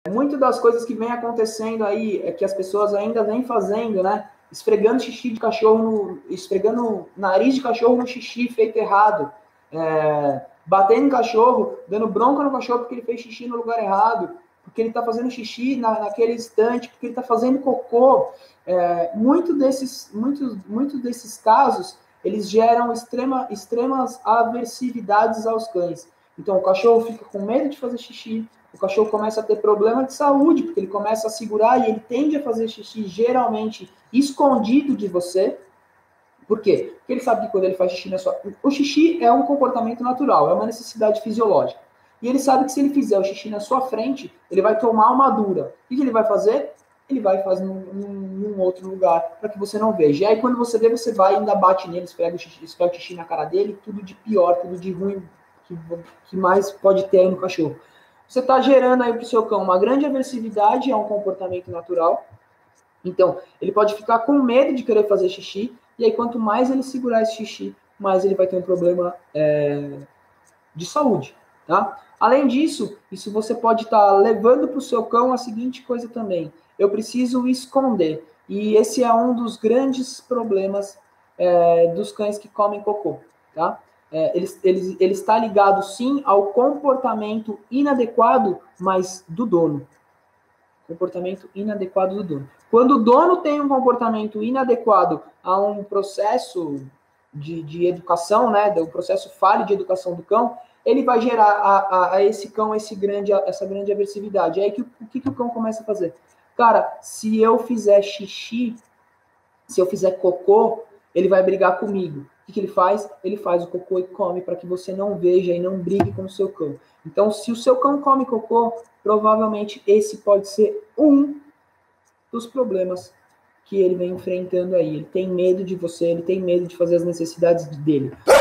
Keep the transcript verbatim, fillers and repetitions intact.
Muitas das coisas que vem acontecendo aí, é que as pessoas ainda vêm fazendo, né? Esfregando xixi de cachorro, no, esfregando nariz de cachorro no xixi feito errado, é, batendo em cachorro, dando bronca no cachorro porque ele fez xixi no lugar errado, porque ele está fazendo xixi na, naquele instante, porque ele está fazendo cocô. É, muito desses, muitos, muitos desses casos, eles geram extrema, extremas aversividades aos cães. Então, o cachorro fica com medo de fazer xixi, o cachorro começa a ter problema de saúde, porque ele começa a segurar e ele tende a fazer xixi geralmente escondido de você. Por quê? Porque ele sabe que quando ele faz xixi na sua... O xixi é um comportamento natural, é uma necessidade fisiológica. E ele sabe que se ele fizer o xixi na sua frente, ele vai tomar uma dura. O que ele vai fazer? Ele vai fazer num, num outro lugar, para que você não veja. E aí quando você vê, você vai e ainda bate nele, esfrega o xixi, esfrega o xixi na cara dele, tudo de pior, tudo de ruim, que, que mais pode ter aí no cachorro. Você está gerando aí para o seu cão uma grande aversividade a um comportamento natural. Então, ele pode ficar com medo de querer fazer xixi, e aí quanto mais ele segurar esse xixi, mais ele vai ter um problema é, de saúde, tá? Além disso, isso você pode estar tá levando para o seu cão a seguinte coisa também. Eu preciso esconder. E esse é um dos grandes problemas é, dos cães que comem cocô, tá? É, ele, ele, ele está ligado, sim, ao comportamento inadequado, mas do dono. Comportamento inadequado do dono. Quando o dono tem um comportamento inadequado a um processo de, de educação, né, do processo falho de educação do cão, ele vai gerar a, a, a esse cão esse grande, essa grande aversividade. Aí que, o que, que o cão começa a fazer? Cara, se eu fizer xixi, se eu fizer cocô, ele vai brigar comigo. O que, que ele faz? Ele faz o cocô e come para que você não veja e não brigue com o seu cão. Então, se o seu cão come cocô, provavelmente esse pode ser um dos problemas que ele vem enfrentando aí. Ele tem medo de você, ele tem medo de fazer as necessidades dele.